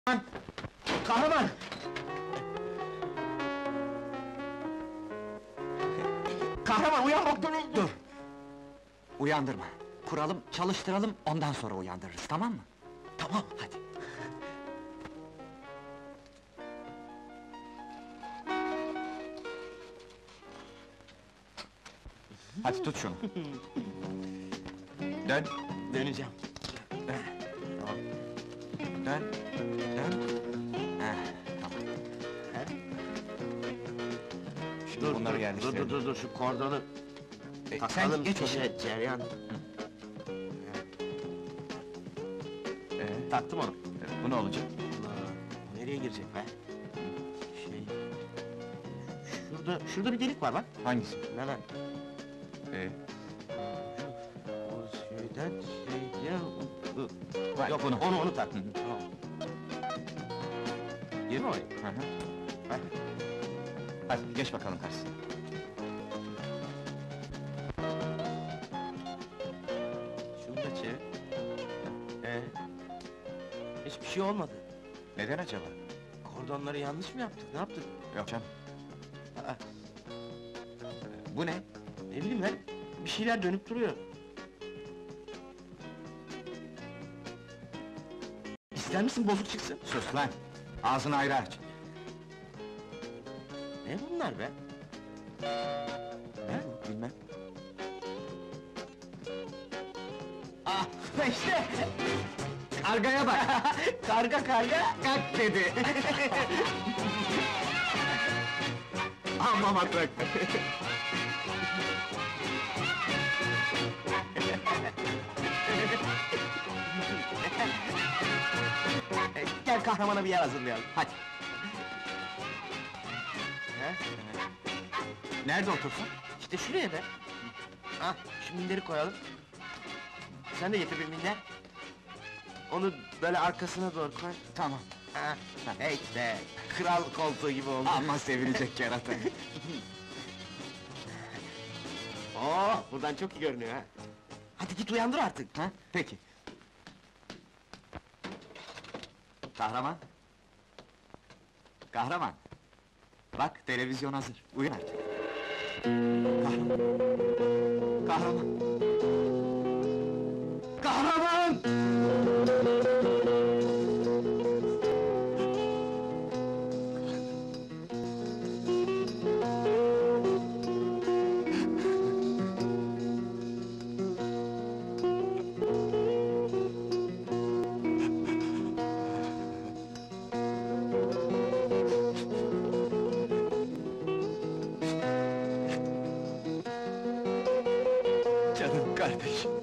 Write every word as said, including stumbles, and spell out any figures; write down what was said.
Kahraman! Kahraman! Kahraman uyan bak dönün! Dur! Uyandırma. Kuralım, çalıştıralım, ondan sonra uyandırırız, tamam mı? Tamam. Hadi. Hadi tut şunu. Dön, Döneceğim. dön, dön. Heh, tamam. Şimdi Dur, bunları dur, dur, yerleştirelim. dur, dur, dur, şu kordonu E, takalım, sen geç şişe, oraya. cereyan. Ee, Taktım onu. bu ne olacak? Allah, nereye girecek be? Şey... Şurada, şurada bir delik var bak. Hangisi? Ne lan? Ee, O şeyden, şeyden... Var, Yok, bunu. onu, onu tak. Hı hı. Tamam. Girme oraya. Hı hı. Bak. Hadi geç bakalım karşısına. Şunu da çevir. Ee, hiçbir şey olmadı. Neden acaba? Kordonları yanlış mı yaptık, ne yaptık? Yok canım. Aa, Bu ne? ne bileyim ben, bir şeyler dönüp duruyor. İster misin bozuk çıksın? Sus lan! Ağzını ayrı aç! Ne bunlar be? Ne? Bilmem. Ah, işte! Kargaya bak! Karga karga! Kalk dedi! Amma matrak! Gel kahramana bir yer hazırlayalım. Hadi! He? Nerede otursun? İşte şuraya be! Ah, şu minderi koyalım. Sen de getir bir minder. Onu böyle arkasına doğru koy. Tamam. Ha, hey be! Kral koltuğu gibi oldu. Amma sevilecek kerata! Oo, buradan çok iyi görünüyor ha! Hadi git uyandır artık! Ha? Peki. Kahraman! Kahraman! Bak, televizyon hazır, uyan artık! Kahraman! Kahraman! Kahraman! Canım kardeşim!